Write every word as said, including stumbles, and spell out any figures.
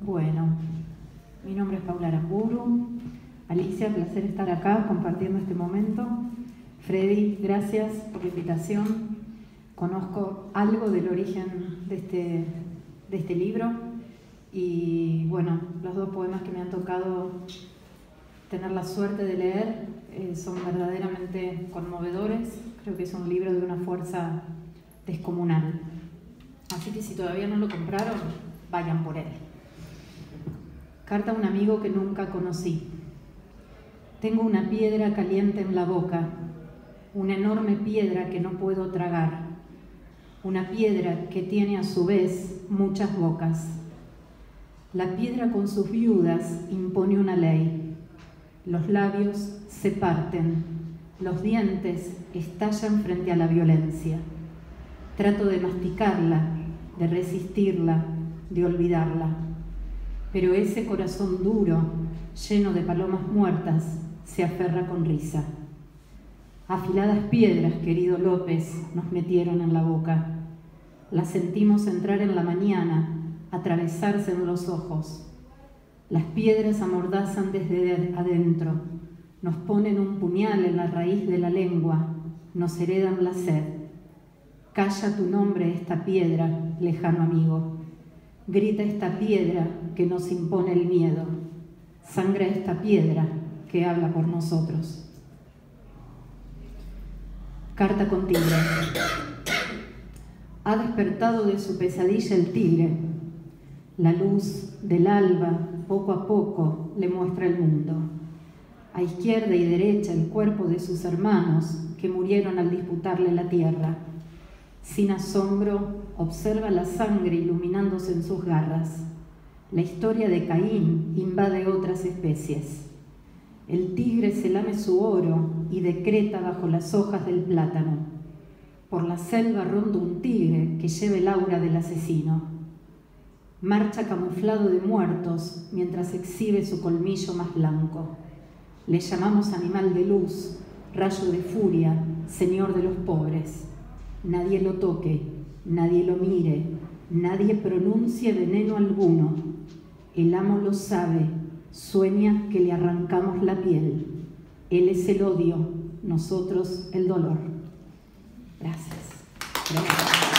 Bueno, mi nombre es Paula Aramburu. Alicia, placer estar acá compartiendo este momento. Freddy, gracias por la invitación. Conozco algo del origen de este, de este libro y bueno, los dos poemas que me han tocado tener la suerte de leer eh, son verdaderamente conmovedores. Creo que es un libro de una fuerza descomunal. Así que si todavía no lo compraron, vayan por él. Carta a un amigo que nunca conocí. Tengo una piedra caliente en la boca, una enorme piedra que no puedo tragar, una piedra que tiene a su vez muchas bocas. La piedra con sus viudas impone una ley. Los labios se parten, los dientes estallan frente a la violencia. Trato de masticarla, de resistirla, de olvidarla. Pero ese corazón duro, lleno de palomas muertas, se aferra con risa. Afiladas piedras, querido López, nos metieron en la boca. Las sentimos entrar en la mañana, atravesarse en los ojos. Las piedras amordazan desde adentro, nos ponen un puñal en la raíz de la lengua, nos heredan la sed. Calla tu nombre esta piedra, lejano amigo. Grita esta piedra que nos impone el miedo. Sangra esta piedra que habla por nosotros. Carta con tigre. Ha despertado de su pesadilla el tigre. La luz del alba, poco a poco, le muestra el mundo. A izquierda y derecha el cuerpo de sus hermanos que murieron al disputarle la tierra. Sin asombro, observa la sangre iluminándose en sus garras. La historia de Caín invade otras especies. El tigre se lame su oro y decreta bajo las hojas del plátano. Por la selva ronda un tigre que lleva el aura del asesino. Marcha camuflado de muertos mientras exhibe su colmillo más blanco. Le llamamos animal de luz, rayo de furia, señor de los pobres. Nadie lo toque, nadie lo mire, nadie pronuncie veneno alguno. El amo lo sabe, sueña que le arrancamos la piel. Él es el odio, nosotros el dolor. Gracias. Gracias.